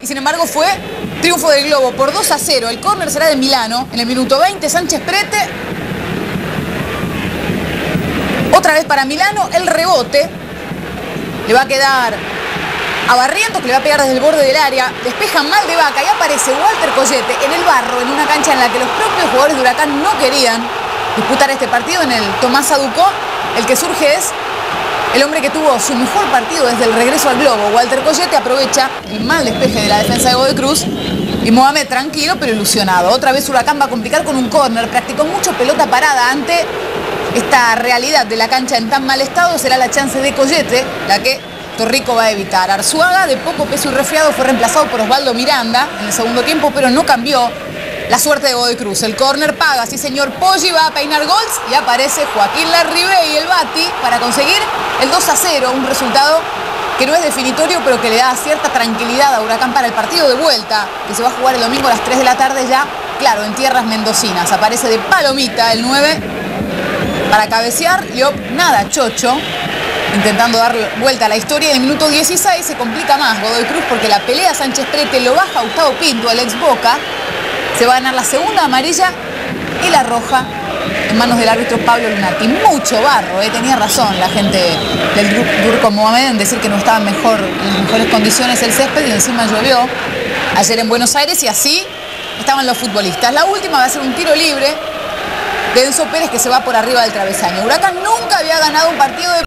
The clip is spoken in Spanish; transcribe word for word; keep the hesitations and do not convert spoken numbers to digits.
y sin embargo fue triunfo del Globo por dos a cero. El córner será de Milano en el minuto veinte, Sánchez Prete. Otra vez para Milano, el rebote le va a quedar a Barrientos, que le va a pegar desde el borde del área. Despejan mal de Vaca y aparece Walter Collete en el barro, en una cancha en la que los propios jugadores de Huracán no querían disputar este partido. En el Tomás Aducó, el que surge es el hombre que tuvo su mejor partido desde el regreso al Globo. Walter Collete aprovecha el mal despeje de la defensa de Godoy Cruz y Mohamed tranquilo pero ilusionado. Otra vez Huracán va a complicar con un córner. Practicó mucho pelota parada ante esta realidad de la cancha en tan mal estado. Será la chance de Collete la que Torrico va a evitar. Arzuaga, de poco peso y resfriado, fue reemplazado por Osvaldo Miranda en el segundo tiempo, pero no cambió la suerte de Godoy Cruz. El córner paga, sí señor. Poggi va a peinar gols y aparece Joaquín Larribey y el Bati para conseguir el dos a cero, un resultado que no es definitorio, pero que le da cierta tranquilidad a Huracán para el partido de vuelta, que se va a jugar el domingo a las tres de la tarde ya, claro, en tierras mendocinas. Aparece de palomita el nueve para cabecear. Yo, nada, Chocho, intentando dar vuelta a la historia. En el minuto dieciséis se complica más Godoy Cruz porque la pelea Sánchez Prete lo baja Gustavo Pinto, el ex Boca. Se va a ganar la segunda amarilla y la roja en manos del árbitro Pablo Lunati. Mucho barro, ¿eh? Tenía razón la gente del Turco Mohamed en decir que no estaba mejor, en las mejores condiciones el césped, y encima llovió ayer en Buenos Aires y así estaban los futbolistas. La última va a ser un tiro libre de Enzo Pérez que se va por arriba del travesaño. Huracán nunca había ganado un partido de